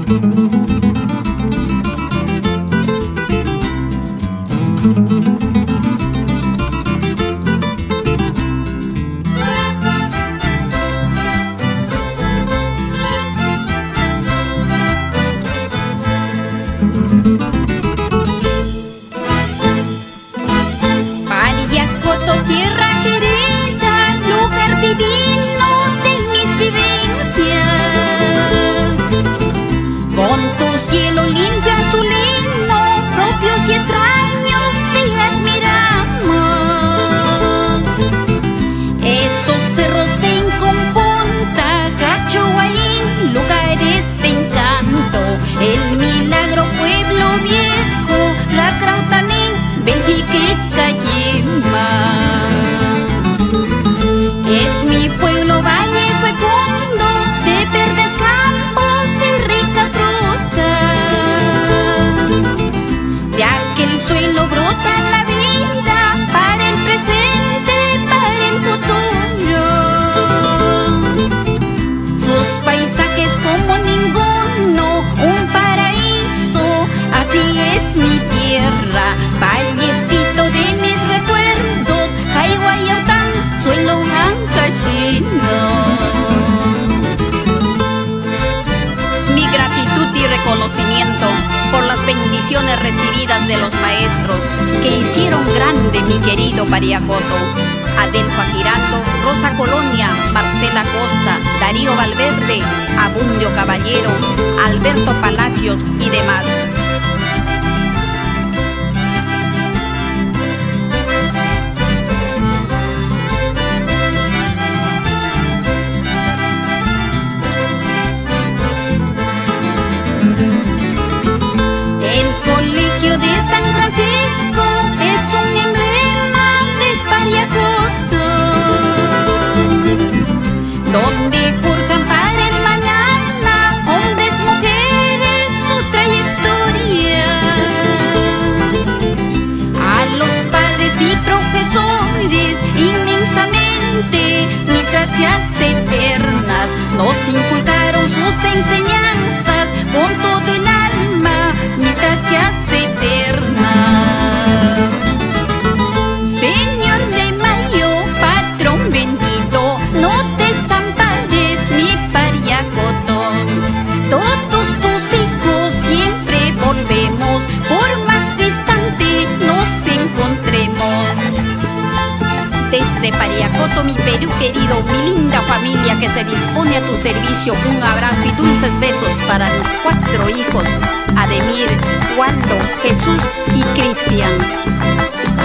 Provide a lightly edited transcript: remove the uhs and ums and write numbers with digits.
Pariacoto, tierra querida, lugar divino de mis vivencias. Con tu cielo limpio azulino, propios y extraños te admiramos. Esos cerros de Incompunta, Cachoaín, lugares de encanto. El Milagro, pueblo viejo, la Crautaní, Bélgica y Cayima. Es mi pueblo valle fecundo, de verdes campos y rica fruta. De aquel suelo brota la vida, para el presente, para el futuro. Sus paisajes como ninguno, un paraíso, así es mi tierra, vallecito de mis recuerdos, Jaihuayotán, suelo ancashino. Mi gratitud y reconocimiento por las bendiciones recibidas de los maestros que hicieron grande mi querido Pariacoto. Adelfa Giraldo, Rosa Colonia, Marcela Costa, Darío Valverde, Abundio Caballero, Alberto Palacios y demás. El colegio de San Francisco es un emblema de Pariacoto, donde forjan para el mañana hombres, mujeres, su trayectoria. A los padres y profesores, inmensamente mis gracias eternas. Nos inculcaron sus enseñanzas con todo el alma, mis gracias eternas. Señor de Mayo, patrón bendito, no te desampares, mi Pariacoto. Todos tus hijos siempre volvemos, por más distante nos encontremos. Desde Pariacoto, mi Perú querido, mi linda familia que se dispone a tu servicio, un abrazo y dulces besos para mis 4 hijos, Ademir, Waldo, Jesús y Cristian.